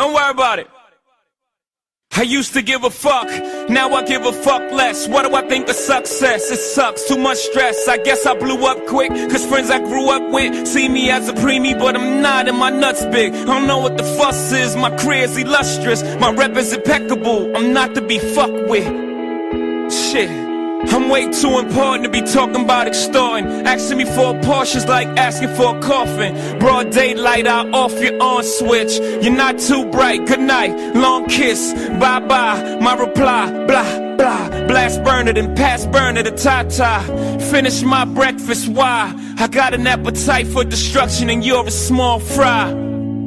Don't worry about it. I used to give a fuck, now I give a fuck less. What do I think of success? It sucks, too much stress. I guess I blew up quick, cause friends I grew up with see me as a preemie, but I'm not, and my nuts big. I don't know what the fuss is, my career's illustrious, my rep is impeccable, I'm not to be fucked with. Shit, I'm way too important to be talking about extorting. Asking me for a Porsche's like asking for a coffin. Broad daylight, I'll off your on switch. You're not too bright, good night, long kiss, bye-bye, my reply, blah, blah. Blast burner, then pass burner to ta-ta. Finish my breakfast, why? I got an appetite for destruction and you're a small fry.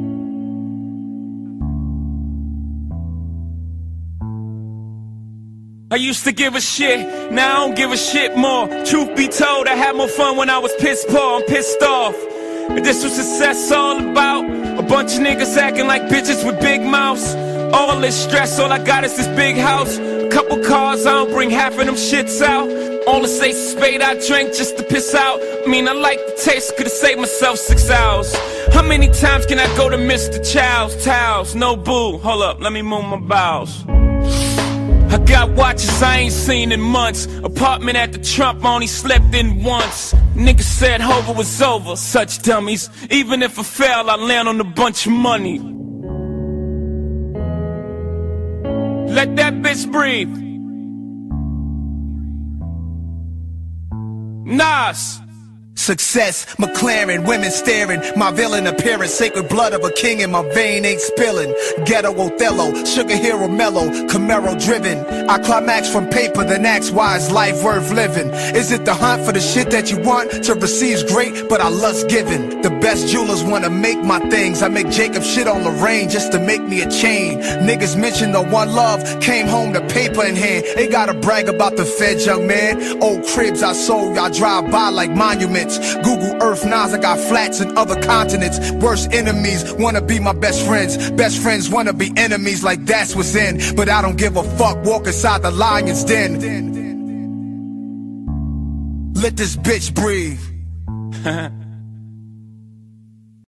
I used to give a shit, now I don't give a shit more. Truth be told, I had more fun when I was pissed poor, I'm pissed off. And this was success all about? A bunch of niggas acting like bitches with big mouths. All this stress, all I got is this big house. A couple cars, I don't bring half of them shits out. All this ace of spade I drank just to piss out. I mean, I like the taste, could've saved myself 6 hours. How many times can I go to Mr. Chow's? Towels, no boo, hold up, let me move my bowels. I got watches I ain't seen in months. Apartment at the Trump, I only slept in once. Niggas said Hova was over, such dummies. Even if I fail, I land on a bunch of money. Let that bitch breathe. Nas. Success, McLaren, women staring, my villain appearance, sacred blood of a king in my vein ain't spilling. Ghetto Othello, sugar hero mellow, Camaro driven. I climax from paper, then ask why is life worth living? Is it the hunt for the shit that you want? To receive's great, but I lust giving. The best jewelers wanna make my things. I make Jacob shit on Lorraine just to make me a chain. Niggas mention the one love, came home to paper in hand. They gotta brag about the feds, young man. Old cribs I sold, I drive by like monuments. Google Earth, Nas, I got flats in other continents. Worst enemies wanna be my best friends wanna be enemies, like that's what's in. But I don't give a fuck, walk inside the lion's den. Let this bitch breathe.